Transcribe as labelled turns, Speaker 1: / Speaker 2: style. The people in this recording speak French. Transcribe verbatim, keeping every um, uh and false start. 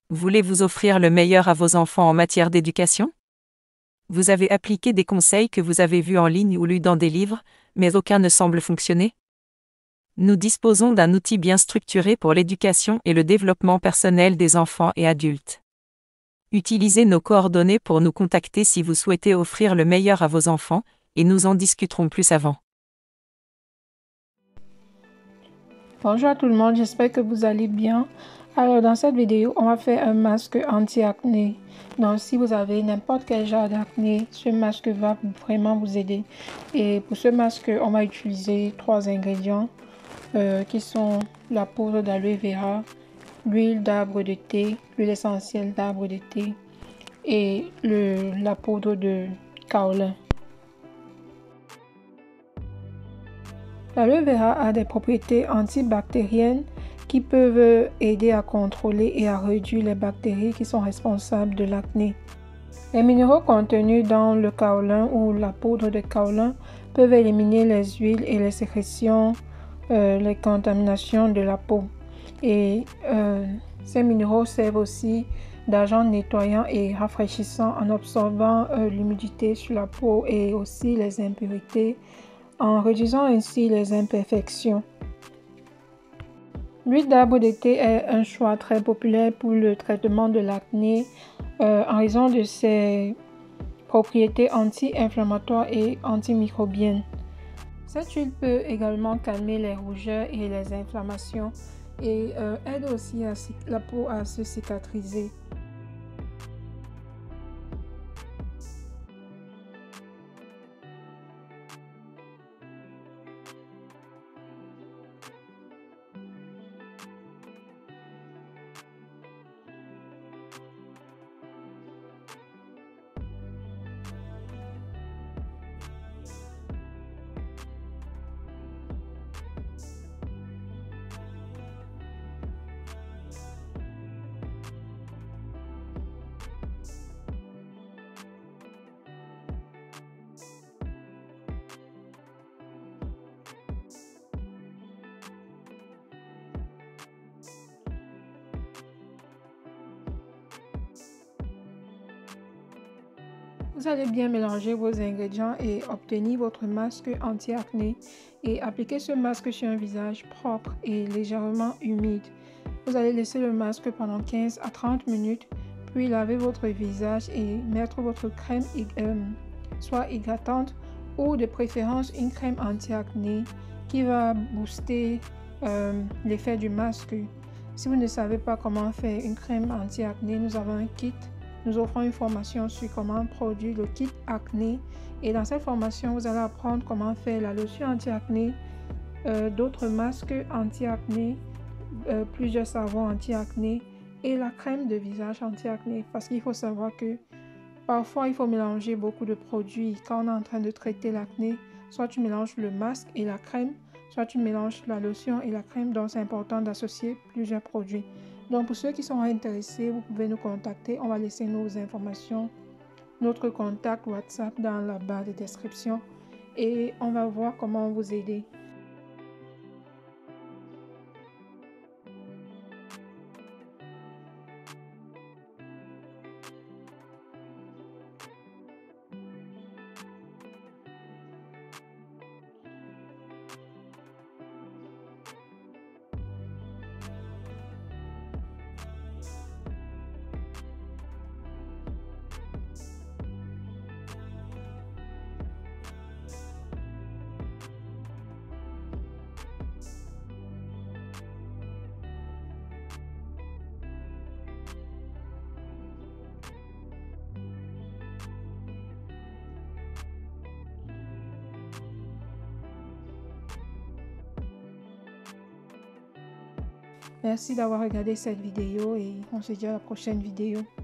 Speaker 1: Voulez-vous offrir le meilleur à vos enfants en matière d'éducation? Vous avez appliqué des conseils que vous avez vus en ligne ou lus dans des livres, mais aucun ne semble fonctionner? Nous disposons d'un outil bien structuré pour l'éducation et le développement personnel des enfants et adultes. Utilisez nos coordonnées pour nous contacter si vous souhaitez offrir le meilleur à vos enfants, et nous en discuterons plus avant.
Speaker 2: Bonjour à tout le monde, j'espère que vous allez bien. Alors dans cette vidéo, on va faire un masque anti-acné. Donc si vous avez n'importe quel genre d'acné, ce masque va vraiment vous aider. Et pour ce masque, on va utiliser trois ingrédients euh, qui sont la poudre d'aloe vera, l'huile d'arbre de thé, l'huile essentielle d'arbre de thé et le, la poudre de kaolin. L'aloe vera a des propriétés antibactériennes qui peuvent aider à contrôler et à réduire les bactéries qui sont responsables de l'acné. Les minéraux contenus dans le kaolin ou la poudre de kaolin peuvent éliminer les huiles et les sécrétions, euh, les contaminations de la peau. Et euh, ces minéraux servent aussi d'agents nettoyants et rafraîchissants en absorbant euh, l'humidité sur la peau et aussi les impuretés, en réduisant ainsi les imperfections. L'huile d'arbre de thé est un choix très populaire pour le traitement de l'acné euh, en raison de ses propriétés anti-inflammatoires et antimicrobiennes. Cette huile peut également calmer les rougeurs et les inflammations et euh, aide aussi à la peau à se cicatriser. Vous allez bien mélanger vos ingrédients et obtenir votre masque anti-acné et appliquer ce masque sur un visage propre et légèrement humide. Vous allez laisser le masque pendant quinze à trente minutes, puis laver votre visage et mettre votre crème euh, soit hydratante ou de préférence une crème anti-acné qui va booster euh, l'effet du masque. Si vous ne savez pas comment faire une crème anti-acné, nous avons un kit. Nous offrons une formation sur comment produire le kit acné et dans cette formation, vous allez apprendre comment faire la lotion anti-acné, euh, d'autres masques anti-acné, euh, plusieurs savons anti-acné et la crème de visage anti-acné parce qu'il faut savoir que parfois il faut mélanger beaucoup de produits quand on est en train de traiter l'acné. Soit tu mélanges le masque et la crème, soit tu mélanges la lotion et la crème, donc c'est important d'associer plusieurs produits. Donc pour ceux qui sont intéressés, vous pouvez nous contacter. On va laisser nos informations, notre contact WhatsApp dans la barre de description et on va voir comment vous aider. Merci d'avoir regardé cette vidéo et on se dit à la prochaine vidéo.